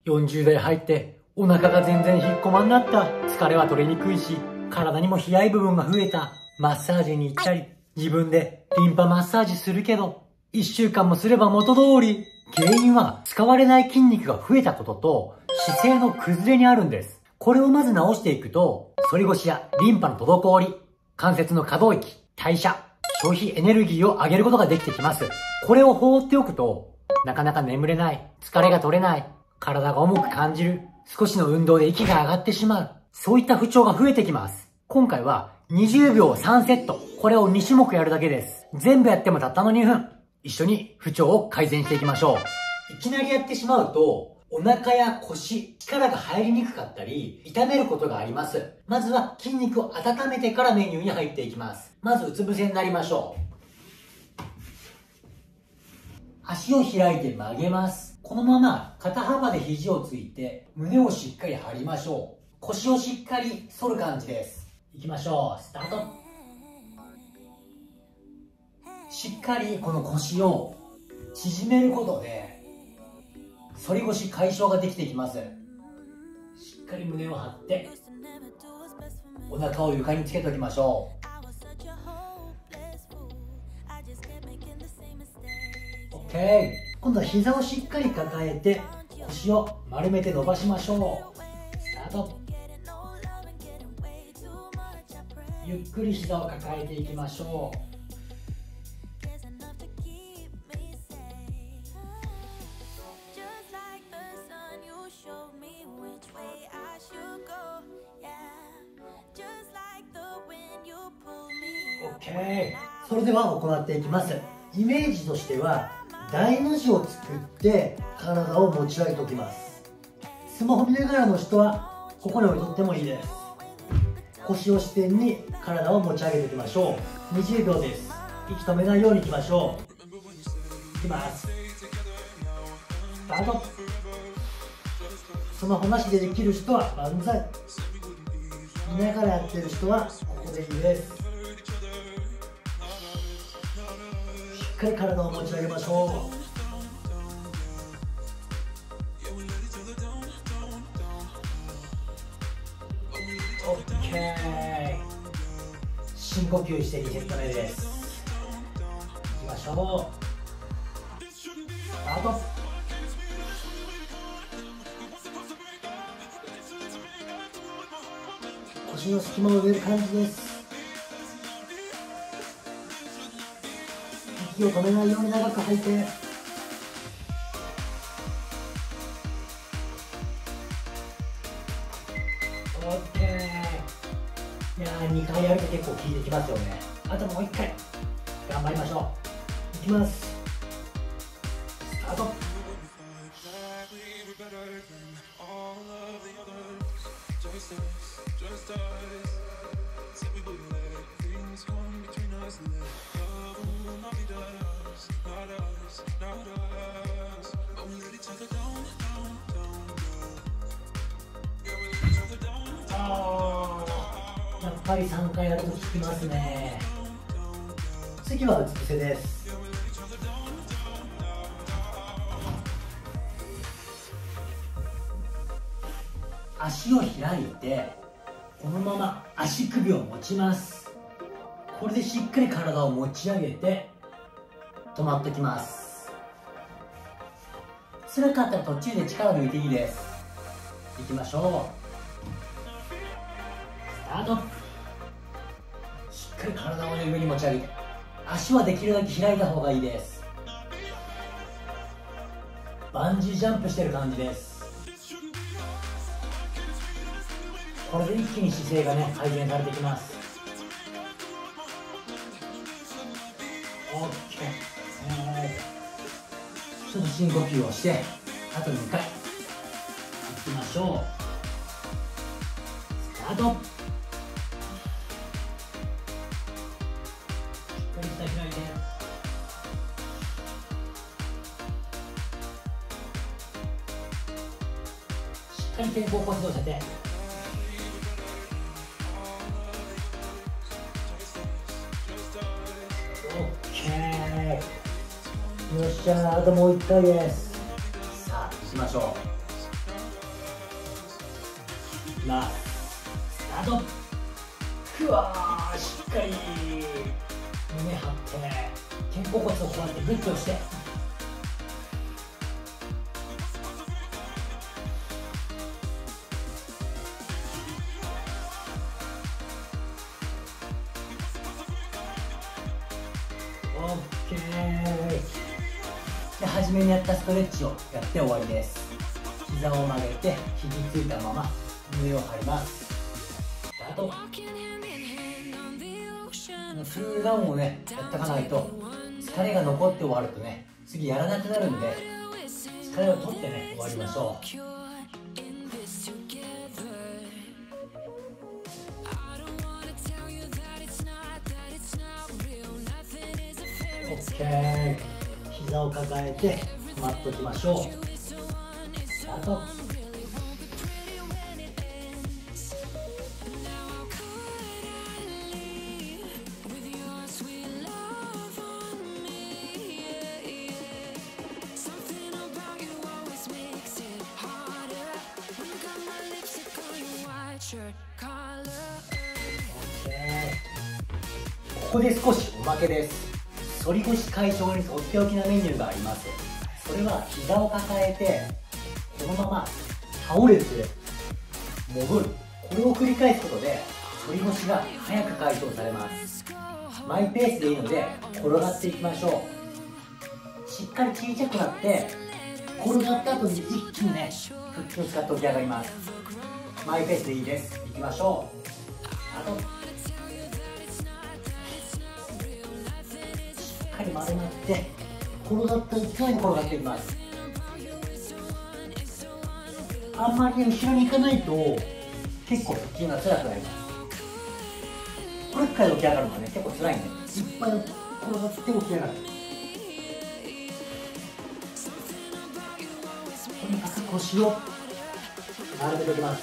40代入ってお腹が全然引っ込まんなった。疲れは取れにくいし、体にも冷やい部分が増えた。マッサージに行ったり、自分でリンパマッサージするけど、1週間もすれば元通り。原因は使われない筋肉が増えたことと姿勢の崩れにあるんです。これをまず直していくと、反り腰やリンパの滞り、関節の可動域、代謝、消費エネルギーを上げることができてきます。これを放っておくと、なかなか眠れない、疲れが取れない、体が重く感じる、少しの運動で息が上がってしまう。そういった不調が増えてきます。今回は20秒3セット。これを2種目やるだけです。全部やってもたったの2分。一緒に不調を改善していきましょう。いきなりやってしまうと、お腹や腰、力が入りにくかったり、痛めることがあります。まずは筋肉を温めてからメニューに入っていきます。まずうつ伏せになりましょう。足を開いて曲げます。このまま肩幅で肘をついて、胸をしっかり張りましょう。腰をしっかり反る感じです。いきましょう。スタート。しっかりこの腰を縮めることで反り腰解消ができていきます。しっかり胸を張ってお腹を床につけておきましょう。 OK。 今度は膝をしっかり抱えて腰を丸めて伸ばしましょう。スタート。ゆっくり膝を抱えていきましょう。OK。 それでは行っていきます。イメージとしては大の字を作って体を持ち上げておきます。スマホ見ながらの人はここに置いとってもいいです。腰を支点に体を持ち上げていきましょう。20秒です。息止めないようにいきましょう。いきます。スタート。スマホなしでできる人は万歳。見ながらやってる人はここでいいです。しっかり体を持ち上げましょう。OK。 深呼吸して2セット目です。いきましょう。スタート。腰の隙間を埋める感じです。息を止めないように長く吐いて、 OK。 いやー、2回やると結構効いてきますよね。あともう1回頑張りましょう。いきます。スタート。やっぱり3回やると効きますね。次はうつ伏せです。足を開いてこのまま足首を持ちます。これでしっかり体を持ち上げて止まってきます。辛かったら途中で力抜いていいです。いきましょう。スタート。しっかり体を上に持ち上げて、足はできるだけ開いた方がいいです。バンジージャンプしてる感じです。これで一気に姿勢がね改善されてきます。 OK。 ちょっと深呼吸をしてあと2回いきましょう。スタート。しっかり膝開いて、しっかり肩甲骨寄せて、よっしゃー、あともう1回です。さあ行きましょう。 ます。スタート。ふわー、しっかり胸張って肩甲骨をこうやってグッと押して、オッケーで、初めにやったストレッチをやって終わりです。膝を曲げて肘ついたまま胸を張ります。スタート。クールダウンをねやっていかないと、疲れが残って終わるとね次やらなくなるんで、疲れを取ってね終わりましょう。オッケー、膝を抱えて止まっておきましょう。スタート。ここで少しおまけです。反り腰解消にとっておきなメニューがあります。それは膝を抱えてこのまま倒れて戻る、これを繰り返すことで反り腰が早く解消されます。マイペースでいいので転がっていきましょう。しっかり小さくなって転がった後に一気にね腹筋を使って起き上がります。マイペースでいいです。いきましょう。あとしっかり丸まって転がった勢いで転がっていきます。あんまり後ろに行かないと結構腹筋が辛くなります。これ一回起き上がるのがね結構辛いんで、いっぱい転がって起き上がる。とにかく腰を並べておきます。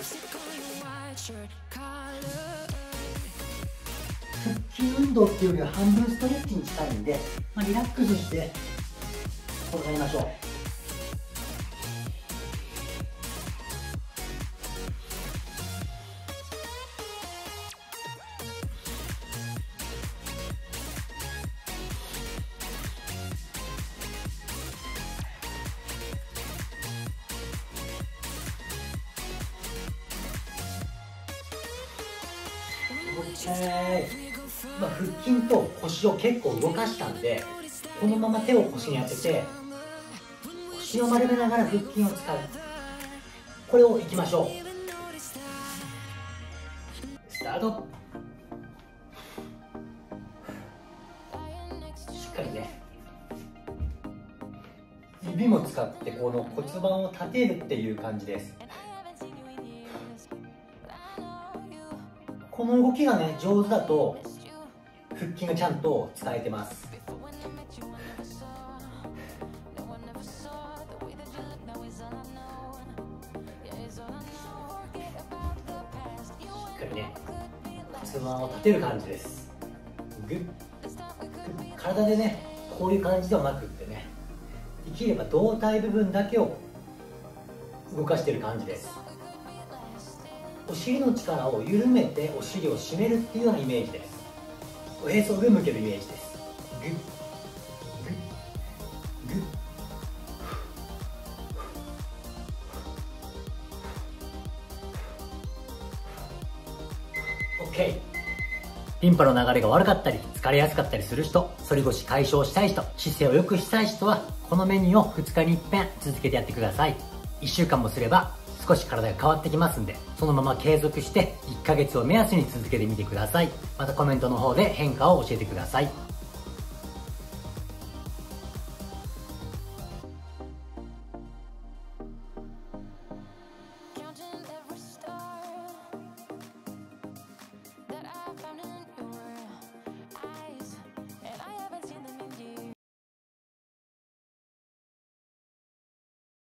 腹筋運動っていうよりは半分ストレッチに近いんで、リラックスして転がりましょう。腹筋と腰を結構動かしたんで、このまま手を腰に当てて腰を丸めながら腹筋を使う、これをいきましょう。スタート。しっかりね指も使ってこの骨盤を立てるっていう感じです。この動きがね上手だと腹筋がちゃんと使えてます。しっかりね骨盤を立てる感じです。グッグッ、体でねこういう感じではなくってね、できれば胴体部分だけを動かしている感じです。お尻の力を緩めてお尻を締めるっていうようなイメージです。おへそを上向けるイメージです。グッグッグッ。 OK。 リンパの流れが悪かったり疲れやすかったりする人、反り腰解消したい人、姿勢を良くしたい人はこのメニューを2日に1遍続けてやってください。1週間もすれば少し体が変わってきますんで、そのまま継続して1ヶ月を目安に続けてみてください。またコメントの方で変化を教えてください。